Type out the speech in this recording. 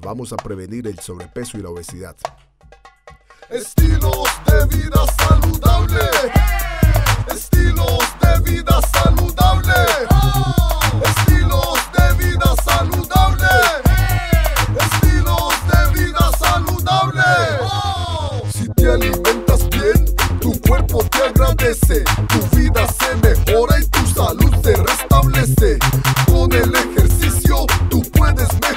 vamos a prevenir el sobrepeso y la obesidad. Estilos de vida saludable. Estilos de vida saludable. Estilos de vida saludable. Estilos de vida saludable. Si te alimentas bien, tu cuerpo te agradece, tu vida se mejora y tu salud se restablece. Con el ejercicio tú puedes mejorar.